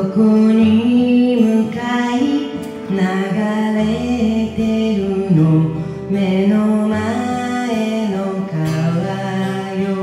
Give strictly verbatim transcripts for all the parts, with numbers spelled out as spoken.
こに向かい流れてるの目の前の川よ。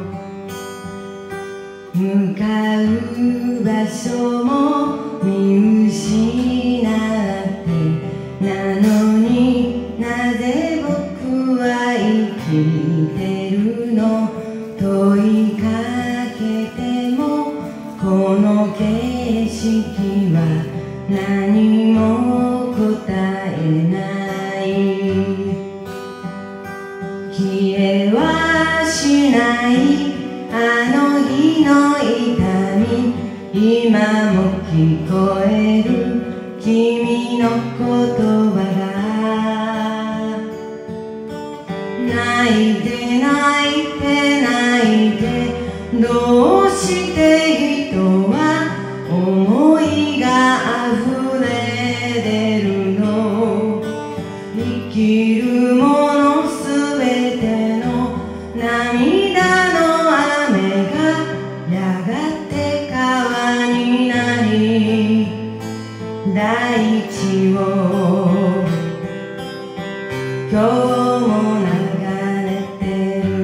向かう場所も見失ってなのになぜ僕は生きてるの問いかけてもこの景色は何も答えない。消えはしないあの日の痛み、今も聞こえる君の言葉が。泣いて泣いて泣いてどうして人は思いが溢れ出るの。生きるものすべての涙の雨がやがて川になり大地を今日も流れてる。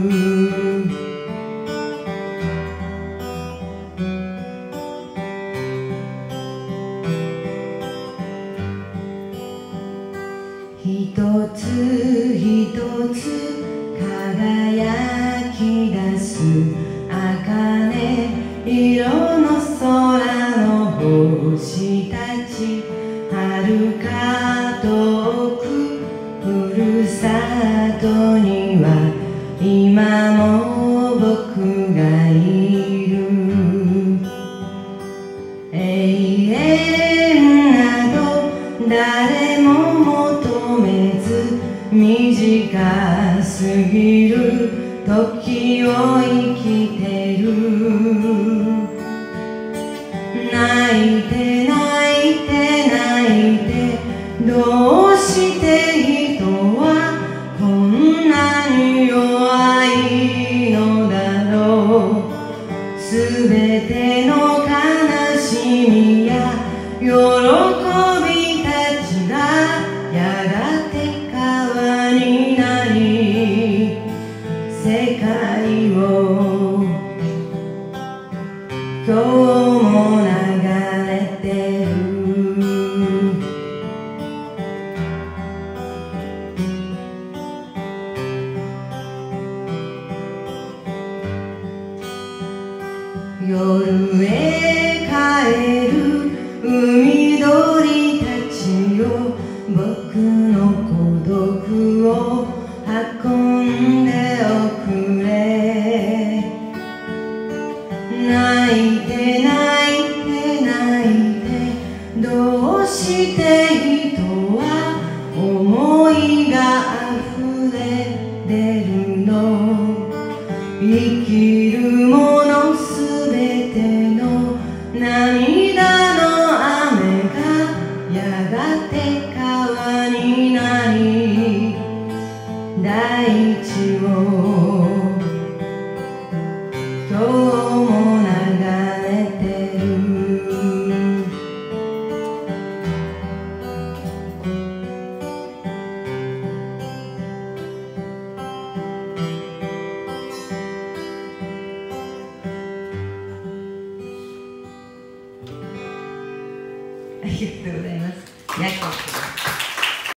一つ一つ輝き出す茜色の空の星たち、遥か遠くふるさとには今も僕がいる。永遠など誰も求めず短すぎる時を生きてる。泣いて泣いて泣いてどうして人はこんなに弱いのだろう。すべての悲しみや喜びたちがやがて川になり世界を今日も流れてる。夜へ帰る海鳥たちよ、僕の孤独を運んでおくれ。泣いて泣いて泣いてどうして人は思いが溢れ出るの。生きるものすべての涙の雨がやがて川になり大地を今日も流れてる。ありがとうございます。やっこ